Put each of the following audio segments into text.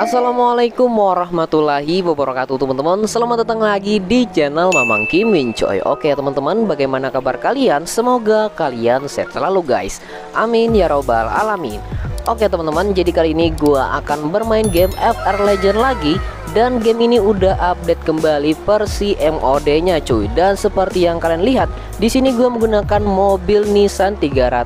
Assalamualaikum warahmatullahi wabarakatuh teman-teman. Selamat datang lagi di channel Mamang Gaming coy. Oke teman-teman, bagaimana kabar kalian? Semoga kalian sehat selalu guys. Amin ya robbal alamin. Oke teman-teman, jadi kali ini gua akan bermain game FR Legend lagi. Dan game ini udah update kembali versi MOD-nya cuy. Dan seperti yang kalian lihat, di sini gue menggunakan mobil Nissan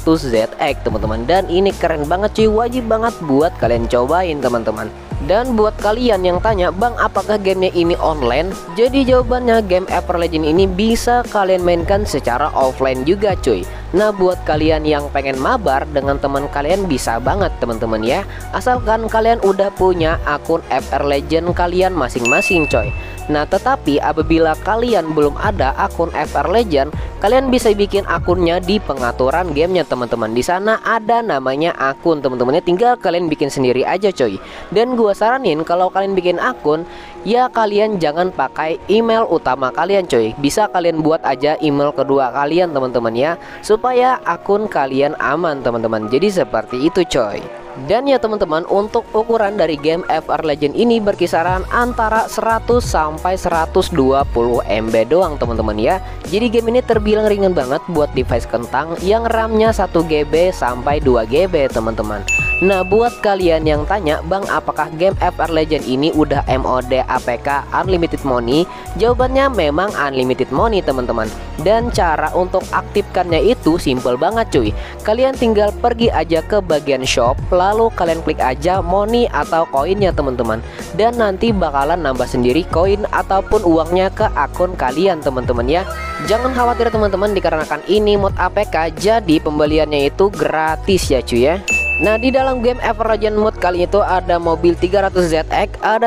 300ZX teman-teman. Dan ini keren banget cuy, wajib banget buat kalian cobain teman-teman. Dan buat kalian yang tanya, bang apakah gamenya ini online? Jadi jawabannya, game FR Legend ini bisa kalian mainkan secara offline juga cuy. Nah buat kalian yang pengen mabar dengan teman kalian bisa banget teman-teman ya. Asalkan kalian udah punya akun FR Legend kalian masing-masing coy. Nah tetapi apabila kalian belum ada akun FR Legend, kalian bisa bikin akunnya di pengaturan gamenya teman-teman. Di sana ada namanya akun teman-temannya, tinggal kalian bikin sendiri aja coy. Dan gua saranin kalau kalian bikin akun, ya kalian jangan pakai email utama kalian coy. Bisa kalian buat aja email kedua kalian teman-teman ya, supaya akun kalian aman teman-teman. Jadi seperti itu coy. Dan ya teman-teman, untuk ukuran dari game FR Legend ini berkisaran antara 100 sampai 120 MB doang teman-teman ya. Jadi game ini terbilang ringan banget buat device kentang yang RAM-nya 1 GB sampai 2 GB teman-teman. Nah buat kalian yang tanya, bang apakah game FR Legend ini udah MOD APK Unlimited Money? Jawabannya memang Unlimited Money teman-teman. Dan cara untuk aktifkannya itu simple banget cuy. Kalian tinggal pergi aja ke bagian shop, lalu kalian klik aja money atau koinnya teman-teman. Dan nanti bakalan nambah sendiri koin ataupun uangnya ke akun kalian teman-teman ya. Jangan khawatir teman-teman, dikarenakan ini mod APK, jadi pembeliannya itu gratis ya cuy ya. Nah di dalam game FR Legend mode kali itu ada mobil 300ZX, ada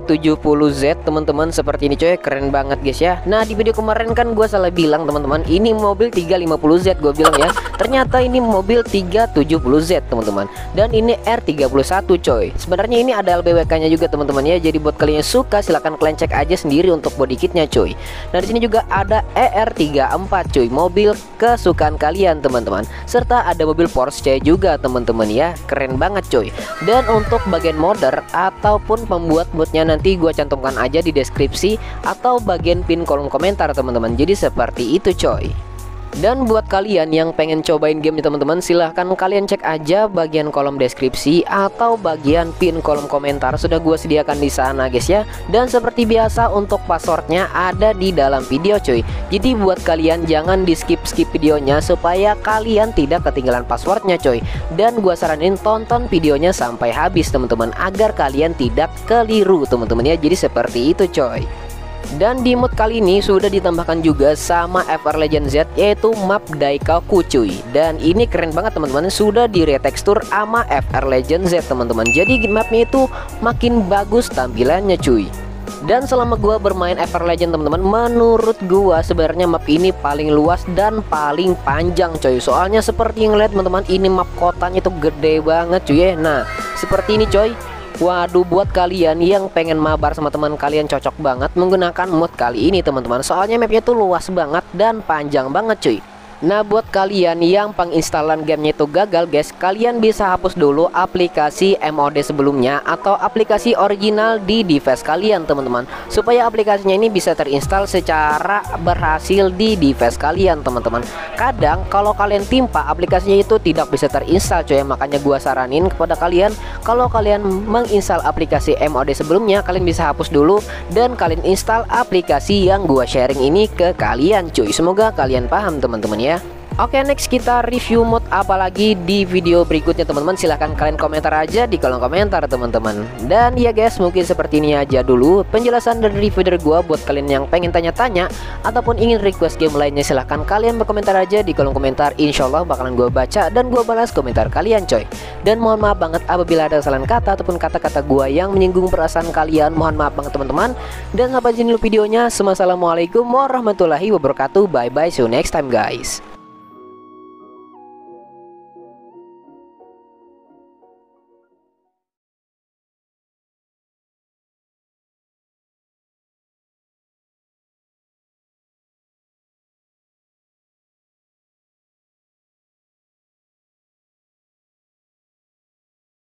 370Z teman-teman, seperti ini coy, keren banget guys ya. Nah di video kemarin kan gue salah bilang teman-teman, ini mobil 350Z gue bilang ya. Ternyata ini mobil 370Z teman-teman. Dan ini R31 coy. Sebenarnya ini ada LBWK nya juga teman-teman ya. Jadi buat kalian yang suka silahkan kalian cek aja sendiri untuk body kitnya coy. Nah di sini juga ada ER34 coy, mobil kesukaan kalian teman-teman. Serta ada mobil Porsche juga teman-teman ya. Keren banget coy. Dan untuk bagian modder ataupun pembuat modnya nanti gua cantumkan aja di deskripsi atau bagian pin kolom komentar teman-teman. Jadi seperti itu coy. Dan buat kalian yang pengen cobain game nih teman-teman, silahkan kalian cek aja bagian kolom deskripsi atau bagian pin kolom komentar, sudah gue sediakan di sana guys ya. Dan seperti biasa untuk passwordnya ada di dalam video coy. Jadi buat kalian jangan di skip videonya supaya kalian tidak ketinggalan passwordnya coy. Dan gue saranin tonton videonya sampai habis teman-teman, agar kalian tidak keliru teman-teman ya. Jadi seperti itu coy. Dan di mod kali ini sudah ditambahkan juga sama FR Legend Z, yaitu map Daikaku cuy. Dan ini keren banget teman-teman, sudah di retekstur sama FR Legend Z teman-teman. Jadi mapnya itu makin bagus tampilannya cuy. Dan selama gua bermain FR Legend teman-teman, menurut gua sebenarnya map ini paling luas dan paling panjang coy. Soalnya seperti yang lihat teman-teman, ini map kotanya itu gede banget cuy ya. Nah seperti ini coy. Waduh, buat kalian yang pengen mabar sama teman kalian cocok banget menggunakan mod kali ini teman-teman. Soalnya mapnya tuh luas banget dan panjang banget cuy. Nah buat kalian yang penginstalan gamenya itu gagal guys, kalian bisa hapus dulu aplikasi MOD sebelumnya atau aplikasi original di device kalian teman-teman, supaya aplikasinya ini bisa terinstall secara berhasil di device kalian teman-teman. Kadang kalau kalian timpa aplikasinya itu tidak bisa terinstall coy. Makanya gua saranin kepada kalian, kalau kalian menginstal aplikasi MOD sebelumnya, kalian bisa hapus dulu dan kalian install aplikasi yang gua sharing ini ke kalian cuy. Semoga kalian paham teman-teman ya. Oke, next kita review mod apa lagi di video berikutnya teman-teman. Silahkan kalian komentar aja di kolom komentar teman-teman. Dan ya guys, mungkin seperti ini aja dulu penjelasan dan review dari gua. Buat kalian yang pengen tanya-tanya ataupun ingin request game lainnya, silahkan kalian berkomentar aja di kolom komentar. Insya Allah bakalan gua baca dan gua balas komentar kalian coy. Dan mohon maaf banget apabila ada kesalahan kata ataupun kata-kata gua yang menyinggung perasaan kalian. Mohon maaf banget teman-teman. Dan sampai sini dulu videonya. Assalamualaikum warahmatullahi wabarakatuh. Bye bye, see you next time guys.